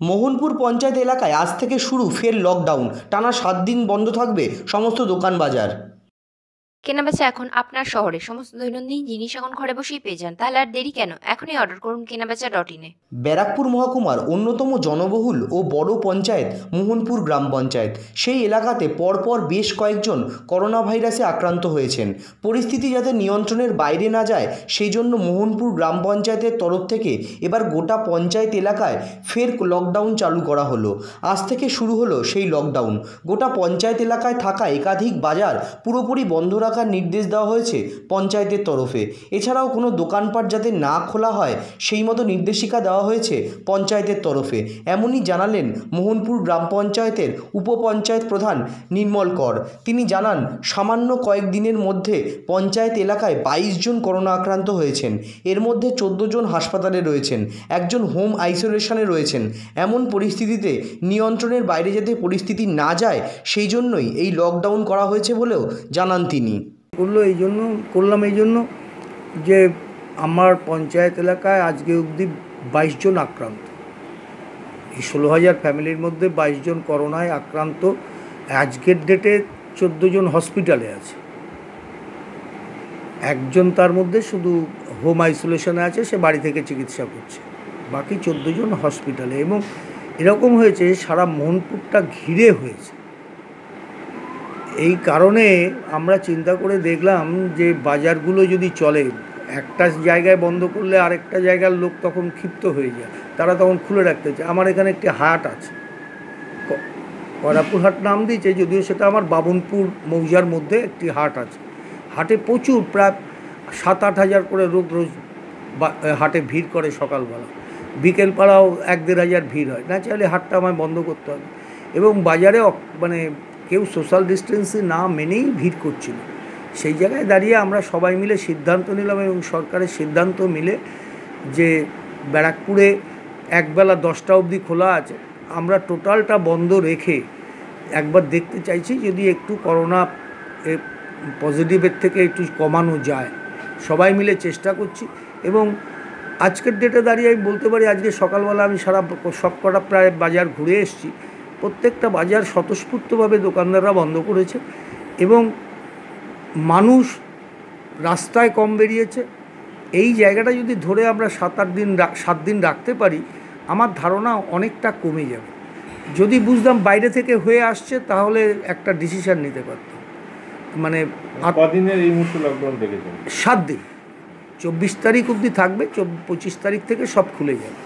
মোহনপুর পঞ্চায়েত এলাকায় আজ থেকে শুরু ফের লকডাউন। টানা 7 দিন বন্ধ থাকবে সমস্ত দোকান বাজার। কেনাবেচা এখন আপনার শহরে। সমস্ত দৈনন্দিন জিনিস এখন ঘরে বসেই পেয়ে যান। তাহলে আর দেরি কেন? এখনই অর্ডার করুন কেনাবেচা.in-এ। ব্যারাকপুর মহকুমার অন্যতম জনবহুল ও বড় পঞ্চায়েত মোহনপুর গ্রাম পঞ্চায়েত। সেই এলাকাতে পরপর বেশ কয়েকজন করোনা ভাইরাসে আক্রান্ত হয়েছেন। পরিস্থিতি যাতে নিয়ন্ত্রণের বাইরে না যায় সেই জন্য মোহনপুর গ্রাম পঞ্চায়েতের তরফ থেকে এবার গোটা পঞ্চায়েত এলাকায় ফের লকডাউন চালু করা হলো। আজ থেকে শুরু হলো সেই লকডাউন। গোটা পঞ্চায়েত এলাকায় থাকা একাধিক বাজার পুরোপুরি বন্ধ রাখার নির্দেশ দেওয়া হয়েছে পঞ্চায়েতের তরফে। এছাড়াও কোনো দোকানপাট যাতে না খোলা হয় সেই মতো নির্দেশিকা দেওয়া হয়েছে পঞ্চায়েতের তরফে। এমনই জানালেন মোহনপুর গ্রাম পঞ্চায়েতের উপপঞ্চায়েত প্রধান নির্মল কর। তিনি জানান, সামান্য কয়েকদিনের মধ্যে পঞ্চায়েত এলাকায় 22 জন করোনা আক্রান্ত হয়েছেন। এর মধ্যে 14 জন হাসপাতালে রয়েছেন, একজন হোম আইসোলেশনে রয়েছেন। এমন পরিস্থিতিতে নিয়ন্ত্রণের বাইরে যাতে পরিস্থিতি না যায় সেই জন্যই এই লকডাউন করা হয়েছে বলেও জানান তিনি। করলাম এই জন্য যে আমার পঞ্চায়েত এলাকায় আজকে অবধি 22 জন আক্রান্ত। এই 16,000 ফ্যামিলির মধ্যে 22 জন করোনায় আক্রান্ত। আজকের ডেটে 14 জন হসপিটালে আছে, একজন তার মধ্যে শুধু হোম আইসোলেশনে আছে, সে বাড়ি থেকে চিকিৎসা করছে। বাকি 14 জন হসপিটালে। এবং এরকম হয়েছে সারা মোহনপুরটা ঘিরে হয়েছে। এই কারণে আমরা চিন্তা করে দেখলাম যে বাজারগুলো যদি চলে, একটা জায়গায় বন্ধ করলে আরেকটা জায়গার লোক তখন ক্ষিপ্ত হয়ে যায়, তারা তখন খুলে রাখতে চায়। আমার এখানে একটি হাট আছে, করাপুর হাট নাম দিয়েছে, যদিও সেটা আমার বাবনপুর মৌজার মধ্যে একটি হাট আছে। হাটে প্রচুর, প্রায় 7-8 হাজার করে লোক রোজ হাটে ভিড় করে। সকালবেলা বিকেলবেলাও 1-1.5 হাজার ভিড় হয়। না চাইলে হাটটা আমায় বন্ধ করতে হবে। এবং বাজারে মানে কেউ সোশ্যাল ডিস্টেন্সিং না মেনেই ভিড় করছিল। সেই জায়গায় দাঁড়িয়ে আমরা সবাই মিলে সিদ্ধান্ত নিলাম, এবং সরকারের সিদ্ধান্ত মিলে, যে ব্যারাকপুরে একবেলা 10টা অবধি খোলা আছে, আমরা টোটালটা বন্ধ রেখে একবার দেখতে চাইছি যদি একটু করোনা পজিটিভের থেকে একটু কমানো যায়। সবাই মিলে চেষ্টা করছি। এবং আজকের ডেটে দাঁড়িয়ে আমি বলতে পারি, আজকে সকালবেলা আমি সবকটা প্রায় বাজার ঘুরে এসেছি। প্রত্যেকটা বাজার স্বতঃস্ফূর্তভাবে দোকানদাররা বন্ধ করেছে, এবং মানুষ রাস্তায় কম বেরিয়েছে। এই জায়গাটা যদি ধরে আমরা 7 দিন রাখতে পারি, আমার ধারণা অনেকটা কমে যাবে। যদি বুঝতাম বাইরে থেকে হয়ে আসছে, তাহলে একটা ডিসিশান নিতে পারতাম। মানে কদিনের এই মুহূর্তে লকডাউন দেখেছেন? 7 দিন, 24 তারিখ অবধি থাকবে। 25 তারিখ থেকে সব খুলে যাবে।